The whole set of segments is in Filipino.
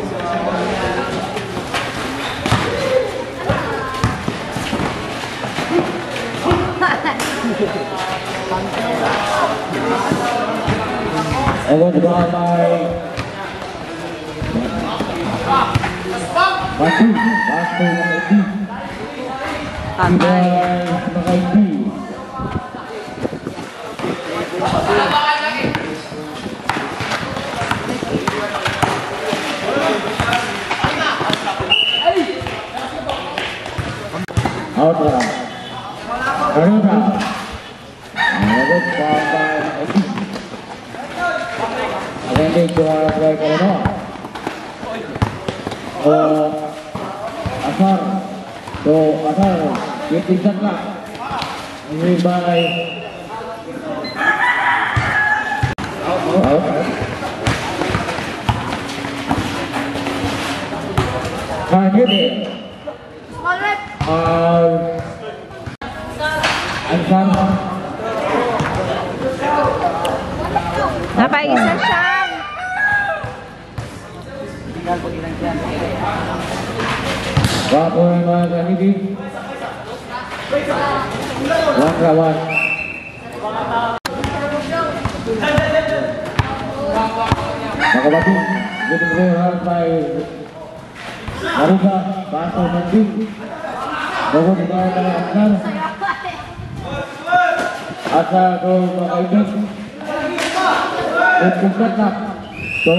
Over the ball by Batu out lah. Garuda. Over the ball by Edi. Again juara by Kareno. Asar. So Asar ditingkat lah. Ini by out. Ini Ansar. Apa isa Shan? Wapo yang mga hindi. Wangkawan. Nakabati. Good run by Maruga. Baso Mending. Bago di bawah ng Ansar. Asal ko makaibig. Tingkat na. So,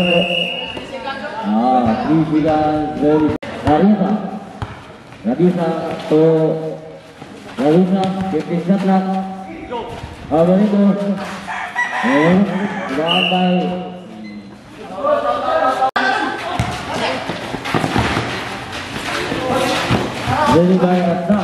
bibigyan dari Narisa. Narisa to Narisa. Tingkat na. Abang itu. Bye. Jadi baik Asal.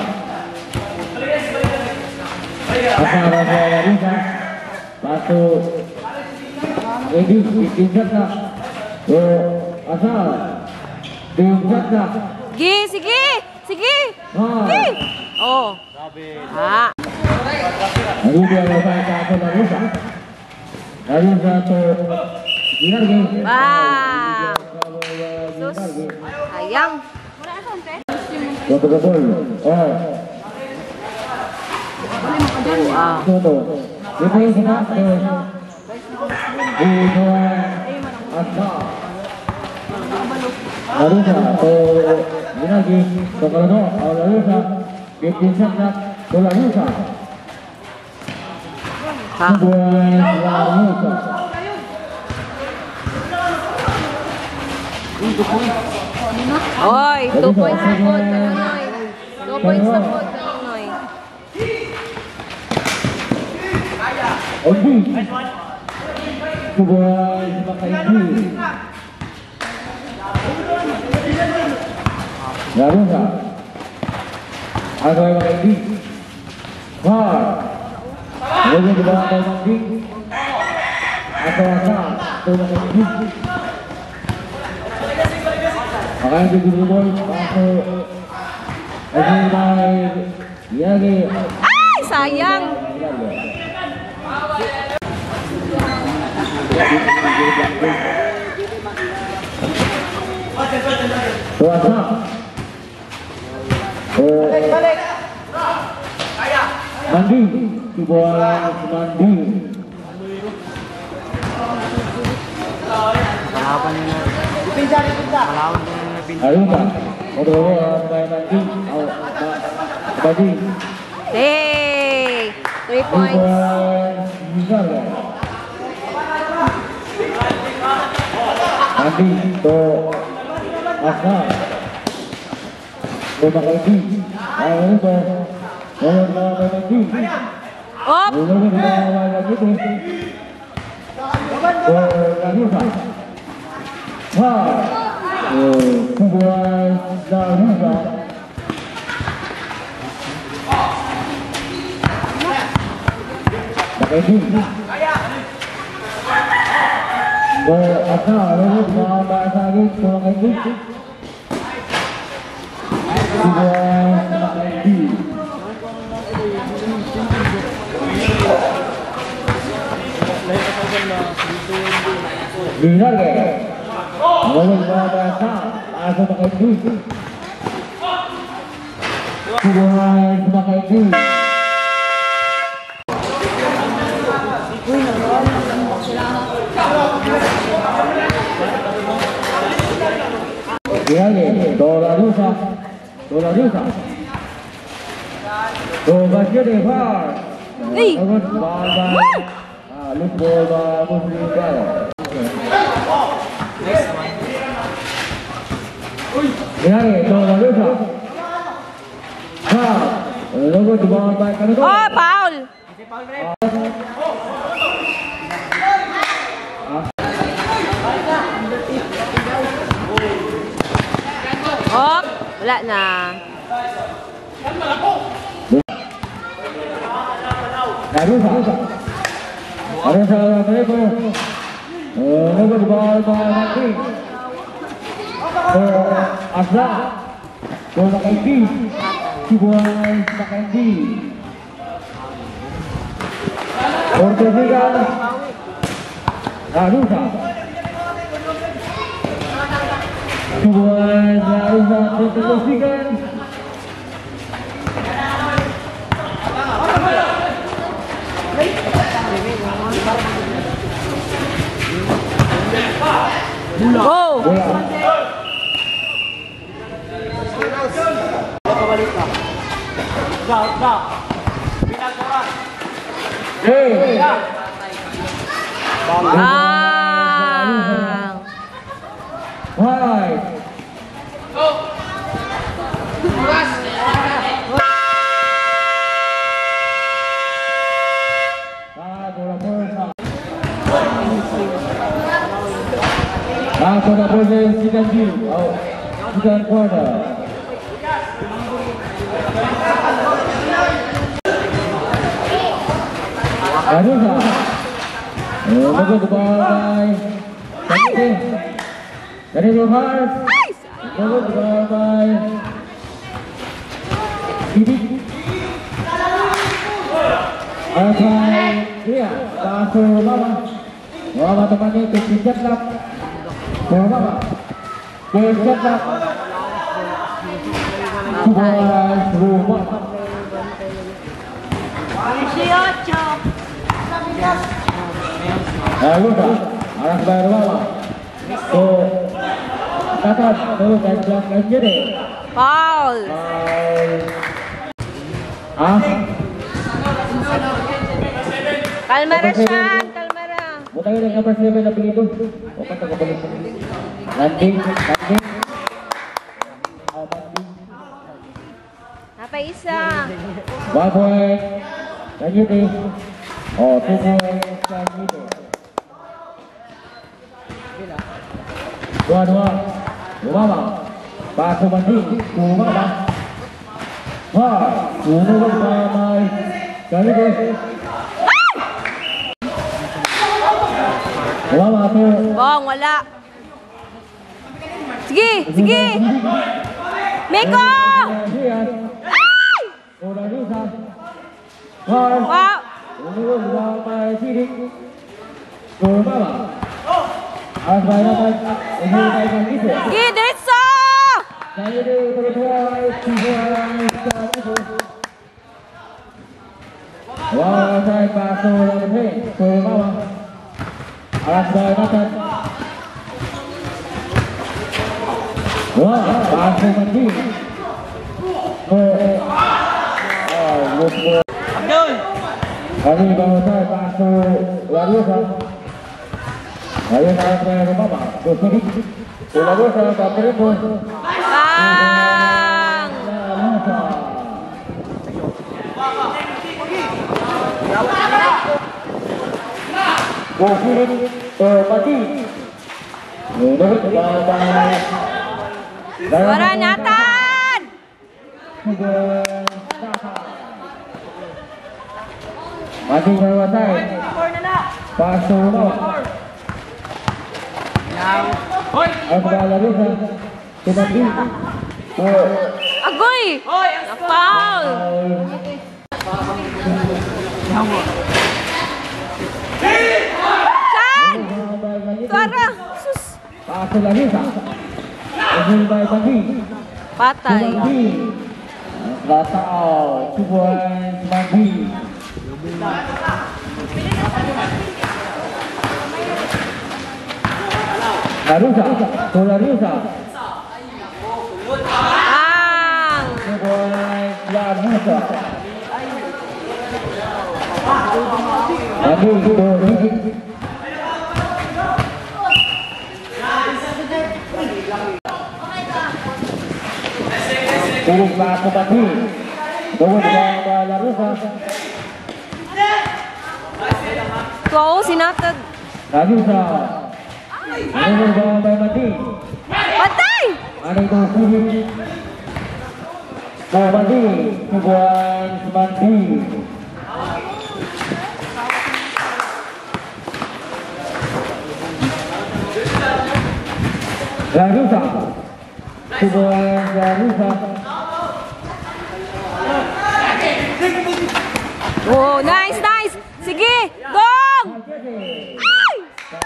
Asal rasa Narisa. Batu Edi tingkat na. So, Asal tingkat na. Sige. Sige. Oh. Ah. Lalu dia lepas ke Narisa. Narisa to Ginargi. Wah. Sus. Sayang. Betul. Oh. Wow. Tuh. Ini sana Ini Asal. Narisa to Ginargi. To Kareno. Narisa tingkat na. To Narisa. Buat Narisa. Oy, 2 points na po, Kanonoy. 2 points na po, Kanonoy. Edi. Buat Makaidi. Narisa. Agak Makaidi. Wah. Lalu di bawah Makaidi. Asal to Makaidi. Makanya di boy masuk lagi naik lagi. Ay, sayang. Tuasa. Mandi di bola Mandi. Ayo kan, main Mandi, Badi. Hey, 3 points. Mandi to Asal. To Makaidi. Ayo to. Mandi. Op. Nomor 12 langsung pakai duit. Kubuhan pakai duit. Lagi Dolarusa. Basket Evar. Nomor 12. Look bola Muslim Ball. Lagi Dolarusa. Nomor 12 Oh, foul. Oh, wala na. Arusa Trebo. Nomor 12 Mati. Asra. Bola Kendi. Kubuhan Kendi. Portugal. Arusa. Kubuhan Arusa Portugal. Go! Bola boleh second corner. Arusa. Nomor 12 dari Johar. Nomor 12 Sidik. Iya, pasal Mama temannya itu siap lah. Mama, siap lah. Rumah. 18. Arusa, arah bayar Mama. Kata dulu kayak belakang jadi. Foul. Kalmara siya, kalmara. Buta yun ang number 7 na pilito. O kata ko balik. Landing. Napa isa. 1 point. Kanyiti. O, 2 points. Kanyiti. 2-2. Lumama. Paso banding. Lumama. Sunod pa may Kanyiti. Lumama to. Bong, wala. Sige. Miko! Ay! Wow! Sige, diretso! Kami bawa saya pasuk Larusa. Ayo saya ke Mama. Kusini. Larusa tak terima. Bang! Kusini. Pati. Suara Nathan! Mati bawa saya. Pasuk Mama. Aku Larusa. Tidak di. Agoy! Na-foul! Saan? Suara! Sus! Pasok lagi sa. Ini by Bandi. Patay. Bandi. Latao. 2 points Bandi. Larusa. To Larusa. Ang. 2 points Larusa. Bandi to Riki. Turun ke Bandi. Tunggu dengan Larusa. Close, sinatad. Larusa. Turun ke Bandi. Patay! Ada itu Bandi. Bandi. 2 points Bandi. Larusa. 2 points Larusa. Oh, nice, nice. Sige, gong! Ay!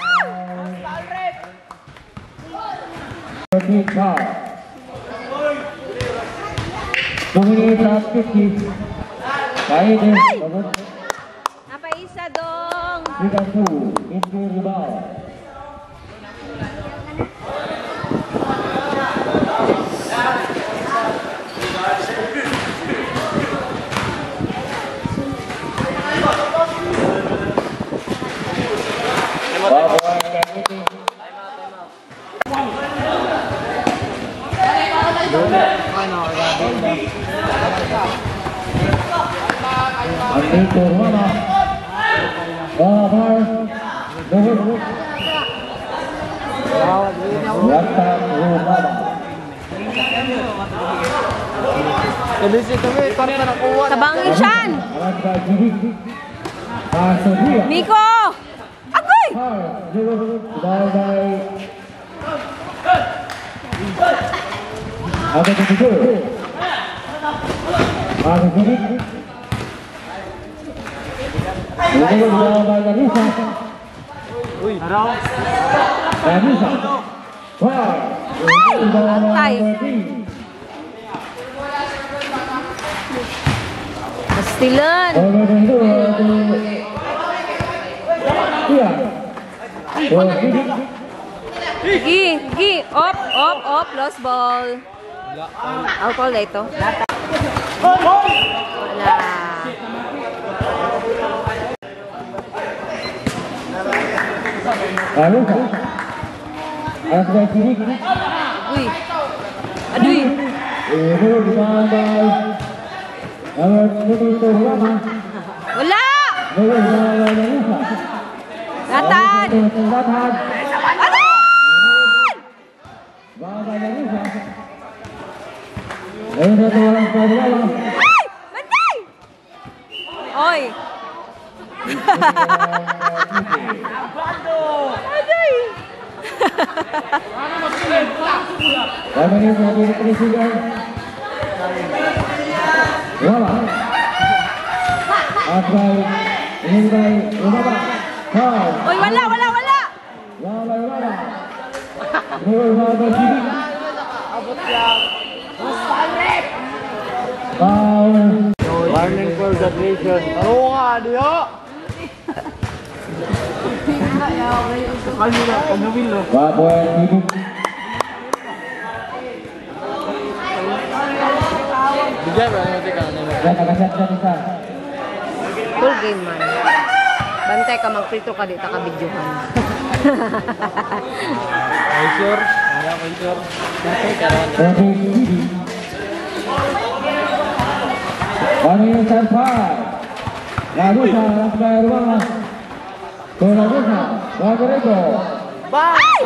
Apa isa dong? Tabangin siyan! Nico! Agoy! Ada begitu. Ada begitu. Ini adalah Larusa. Larusa. Wah. Antay. Pastilan. Iya. Gi, gi, op, lost ball. Alcohol na ito. Wala. Larusa. Ada kiri. Uy. Aduy. Ini ditambah. Wala. Nathan. Nathan. Ay! Bantay! Oy! Aday! Kami ini menjadi presiden. Wala. Asal ini baik. Berapa? Oy, wala! Wala. Berapa sini? Warning for the nation. Oo nga, diyo! Bapak Ibu. Full game man. Bantay ka, magprito ka dito ka videohan. Ay, sure. Wala ko, sure. Kami sampai. Larusa, Larusa. Larusa, Larusa. Bye!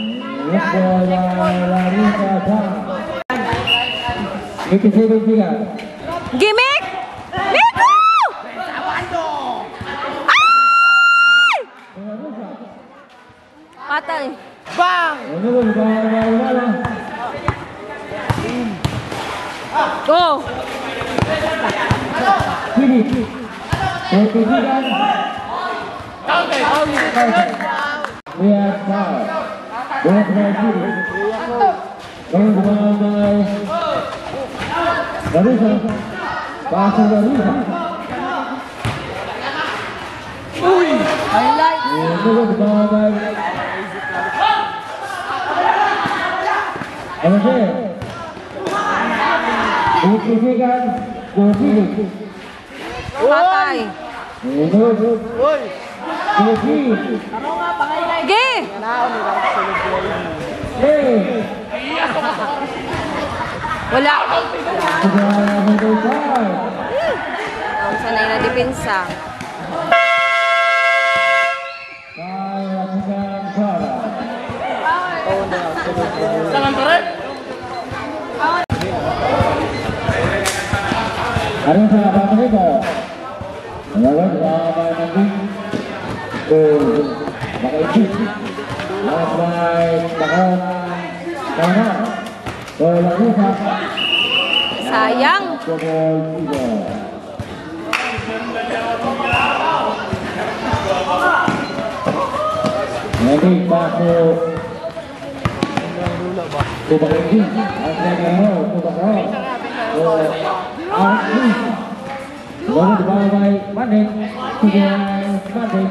Larusa. Ini sini juga. Gimik! Nico! Ay! Patay. Bang! Go! Sini. Lihat, Bola kembali. Bola kembali. Darisa. Pasang Darisa. Highlight. Bola kembali. Oke. Buktikan Gopi. Patay. Uy! Gopi. Gi! Wala. Ang sanay na depensa. Ada sahabat mereka. Menolak sahabat nanti. Maka itu. Sampai bakal karena bola rusak. Sayang. Nanti masuk. Coba lagi. Coba. Lalu di bawah baik Mandek. Mandek.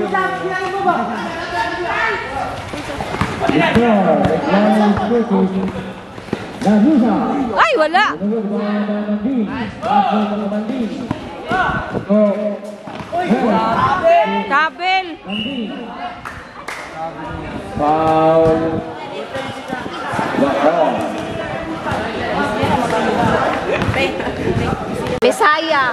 Ay, wala. Tabel. Foul. Bisaya.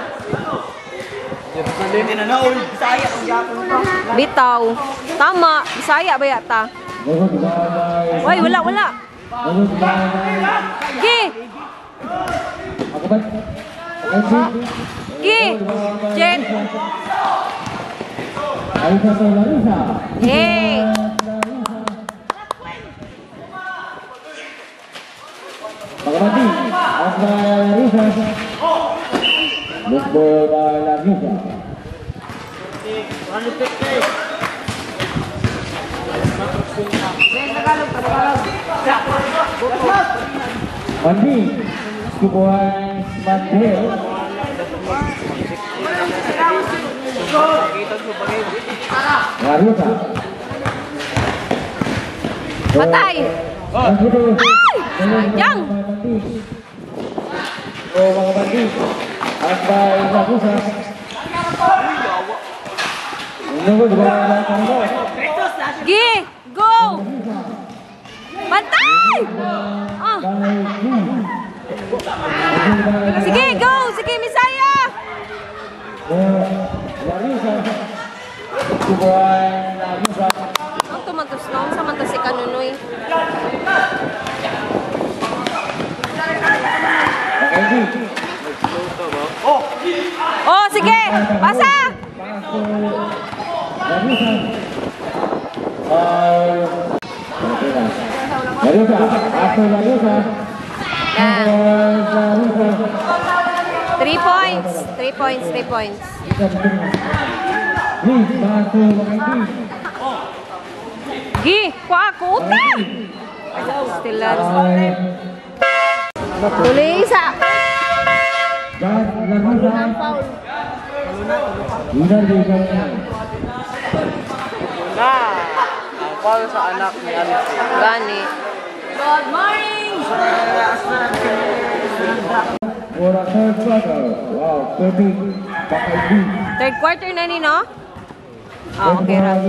Bitaw. Tama. Bisaya ba yata? Why, wala. Gi! Gi! Jen! Hey! Pagkabati, at Larissa. Football by Larissa. Mandi, Kubuhan Mandel. Larissa. Patay! Ay! Sayang! Oh, mga bandi. At by Larissa. Gi! Go! Patay! Ah. Sige, go! Sige, Misaya! Larissa. Kubuhan Larissa. Ang tumantos na. Ang samantos si Kanunoy. Oh, sige! Pasa! Larissa, after Larissa. 3 points. 3 points. 3 points. Gi! Kuha ako! Uta! Stilan. Tuloy isa. Ang call sa anak ni Alice. Gani. Good morning! Wow, perfect. Third quarter na ni, no? Ah, okay, Ram.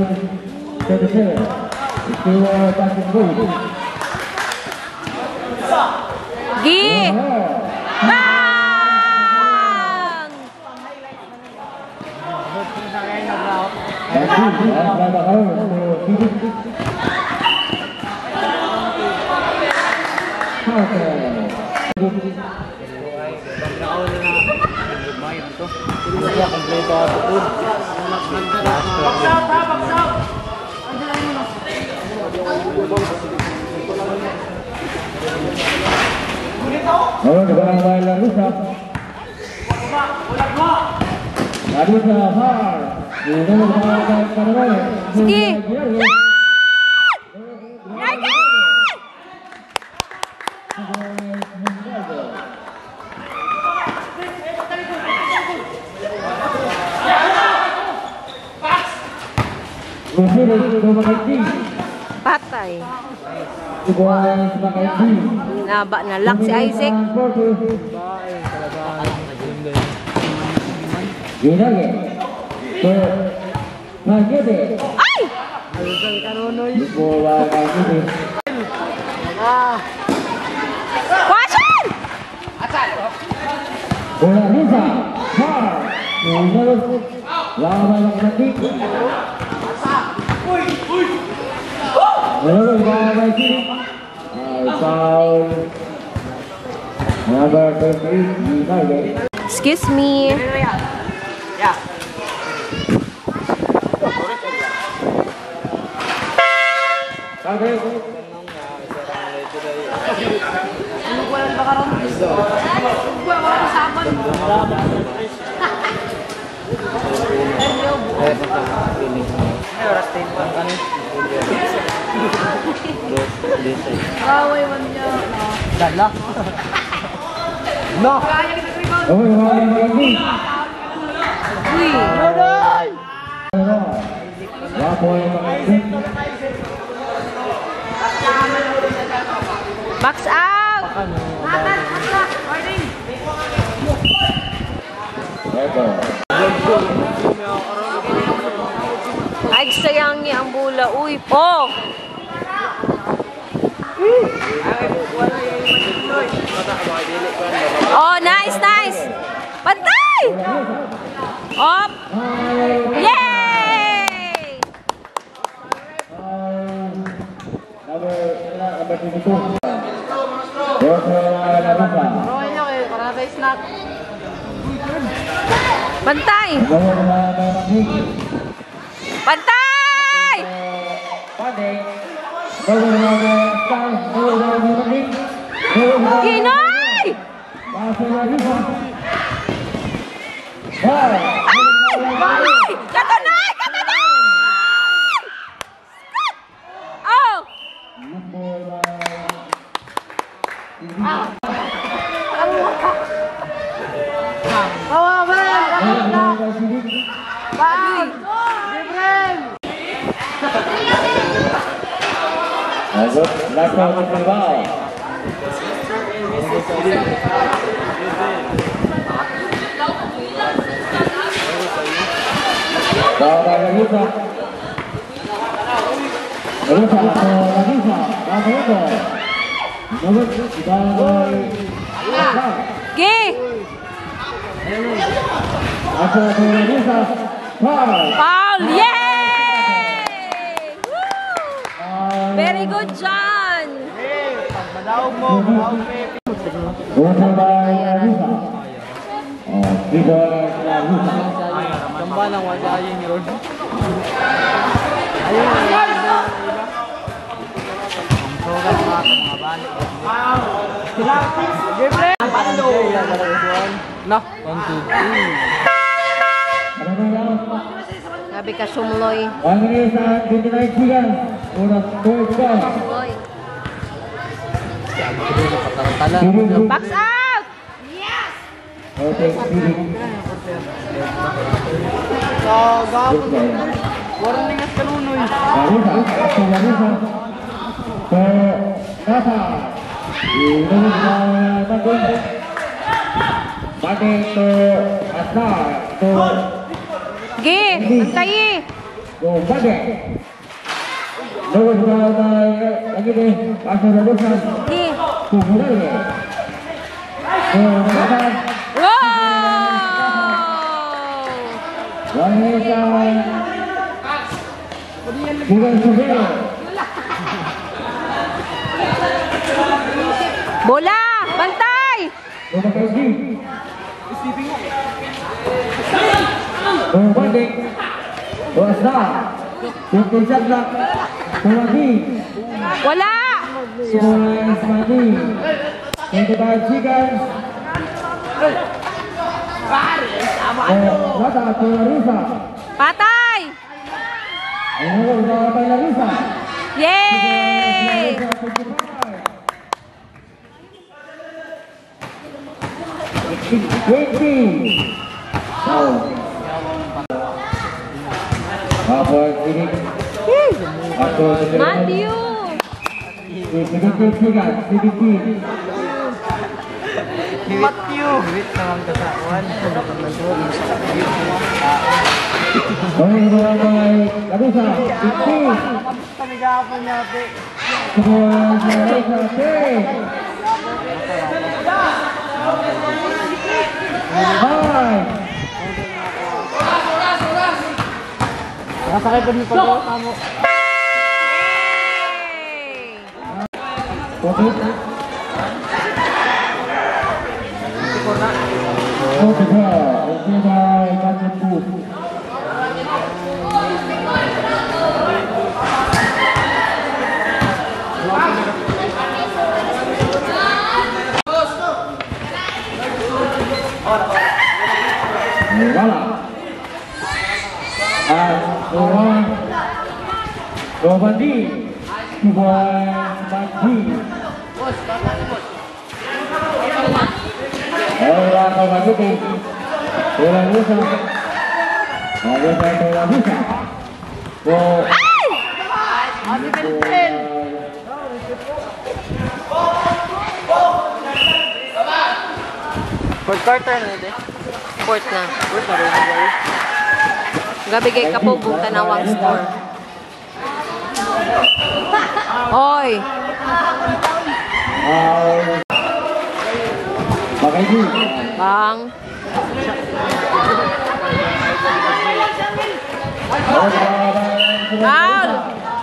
Gi! Bang! Lalu di barang lain Larissa. Larissa Far. Ini di barang lain. Sige! Lagi! Patay. Sebuah sebagai D. Naba na lock si Isaac. Ginage. Ke Nagede. Ay! Bola Nagede. Kwasyan! Bola Risa. Har. Menurut lawan Natik. Menurut lawan sini. Foul. Number 23 Ginage. Excuse me. Kaway man niya. Dala. No. Oh, lagi. Uy. Box out! Ay, sayang niya ang bola. Uy, po! Oh, nice, nice! Pantay! Op! Yay! Pantay! Pantay! Ginoy! Ay! Ay! Katanay! Katanay! Oh! Gi! Paul! Yay! Woo! Very good, John! Madaog mo, madaog mo. Tamba lang wala yung road. Ayun. Mga balik. Na, 1, 2, 3. Sabi ka sumloy. Sumloy. Box out! Yes! So, gapon. Warning at kanunoy. Gi! Bantayi! Gi! Bola! Bantay! Wala! Patay! Yay! 20. Foul. Apa ini? Matthew. Sedikit juga, sedikit. Matthew. Duit naman kasakuan. Karusa, sedikit. Kami gapon niya, pe. Sebuah Karusa, Nakasakay pa niyo pag-out mo. Bandi, sebuah bandi. Bola kembali ke bola Musa. Bola Musa. Fourth quarter na ito. Fourth na. Gabi kay Kapugong tanawang score. Oy! Bang! Foul!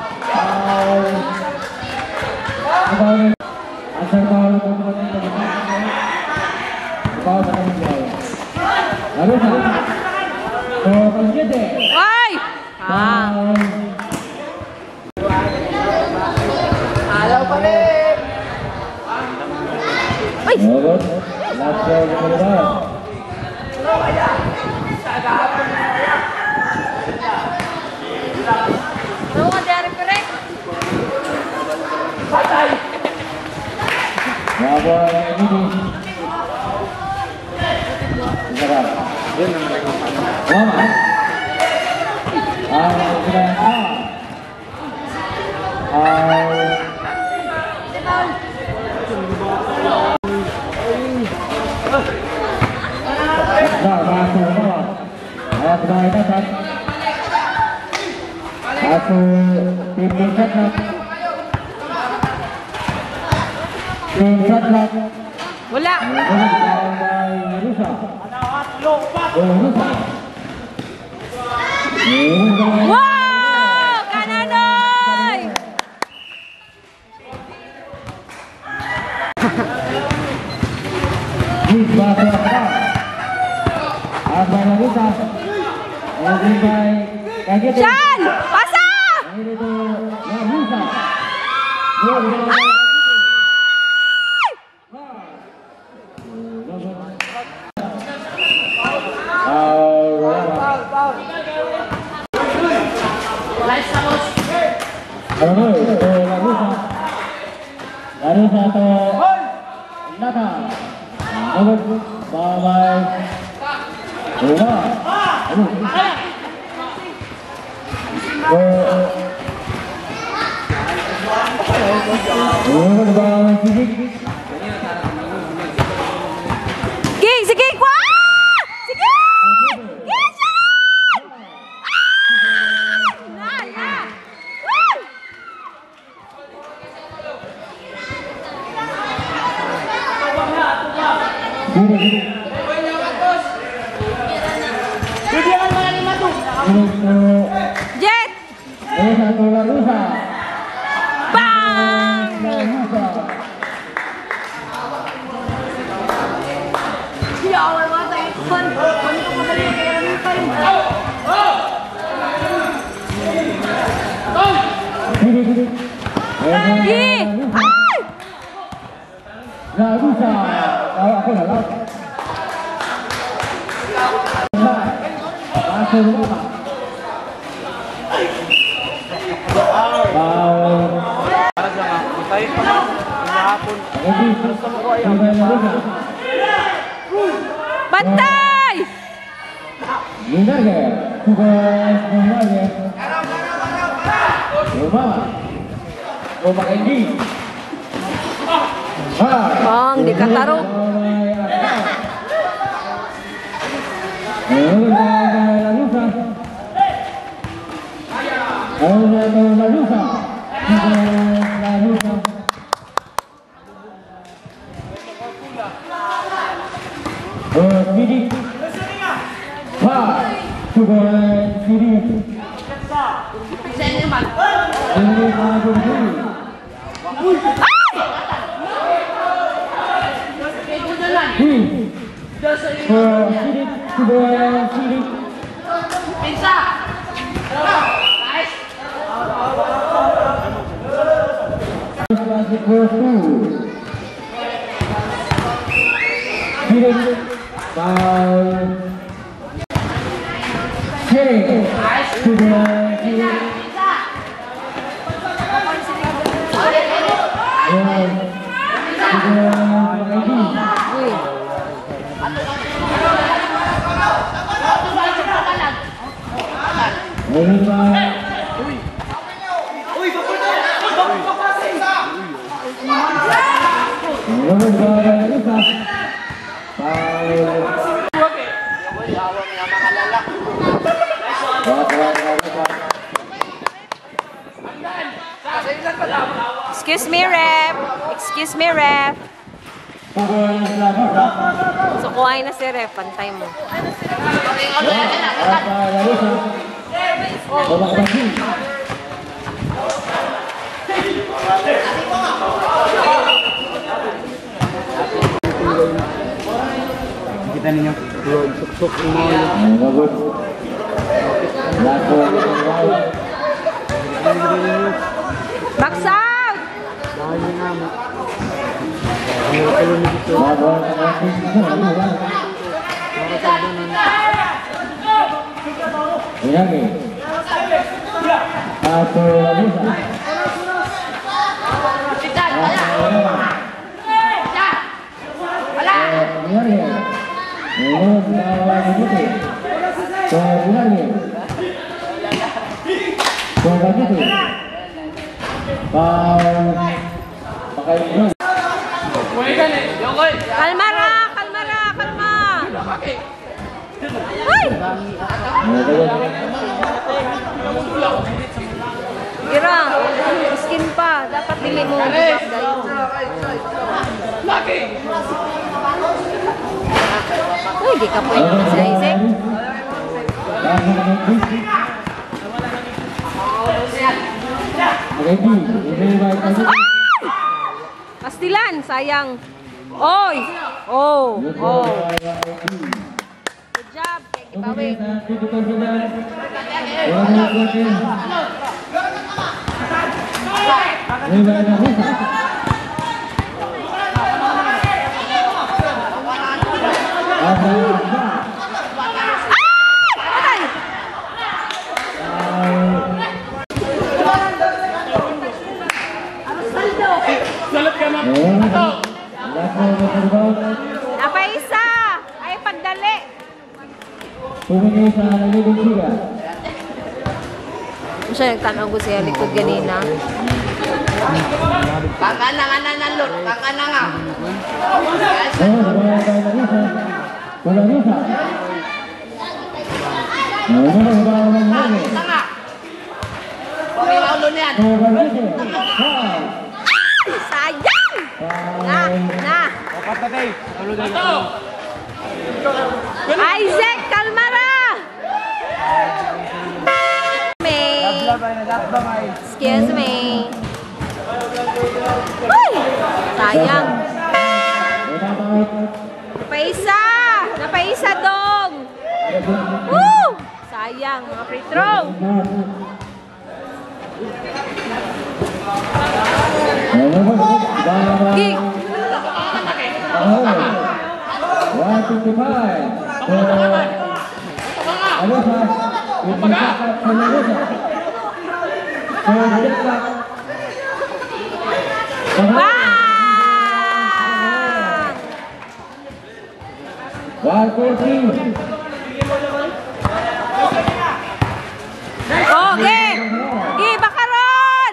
Ay! Alaw pa rin! Ay! Ano ka dari pa rin? Patay! Yun naman ang Mama. Wala! Wow! Kananoy! Chan! Pasa! King, si King! Wah! Si King! Yes, shot! Ah! Yeah! Woo! Jet! Bang! Ya Allah, mata ikon. Untuk kembali ke ikon. Ih! Ay! Nggak bisa. Kalau aku nggak tahu. Langsung rumah. Para sa mga tayo pa na hapon. Gusto mo ko ayaw. Bantay! Linarga, tugas Linarga. Obama. Obama Endi. Bang, di kataro. Sidik. Tugas Sidik. Ini maju dulu. Sidik, tugas Sidik. Excuse me, ref. Excuse me, ref. So, kuhain na si ref. Pantay mo. Kita ninyo suk-suk ini. Box out! Kalmara! Kalmara! Kalma! Ay! Gira, skin pa. Dapat dili mo buwak dahil. Uy, di ka pwede sa Isaac. Pastilan, sayang. Oy! Oh! Oh! Good job, Kibawi. Apa isa? Ay pagdali. Siya nagtanaw ko siya likod ganina. Kakana nga na nalot, kakana nga. Kakana nga. Pagkakaulo niyan. Sayang! Na! Isaac, Kalmara! Excuse me. Uy! Sayang. Napaisa! Napaisa dong! Woo! Sayang, mga free throw. Kick! 1, 2, 3, 140. Oke. Gi bakaran.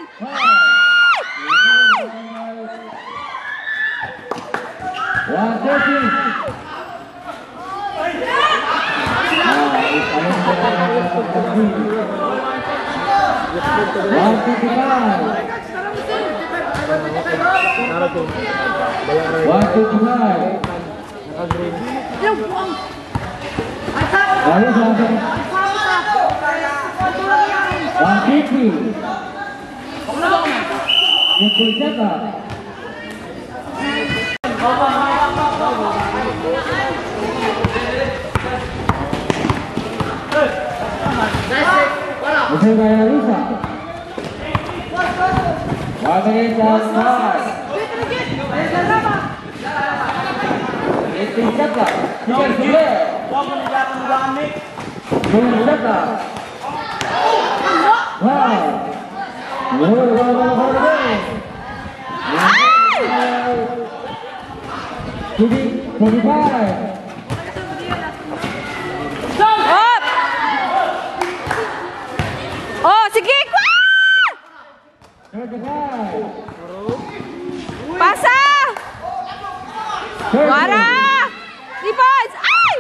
Up. Oh, sige, kuha! Pasa! Wara! Defense! Ay!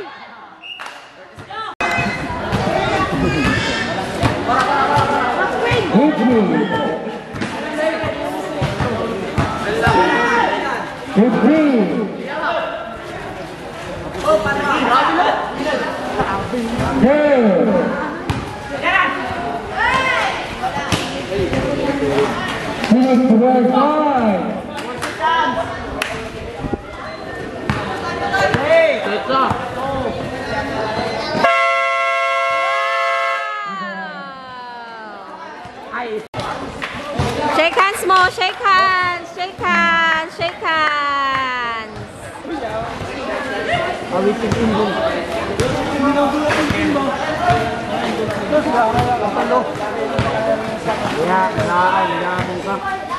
Shake hands mo, shake hands, shake hands, shake hands. Ya, nah, ya,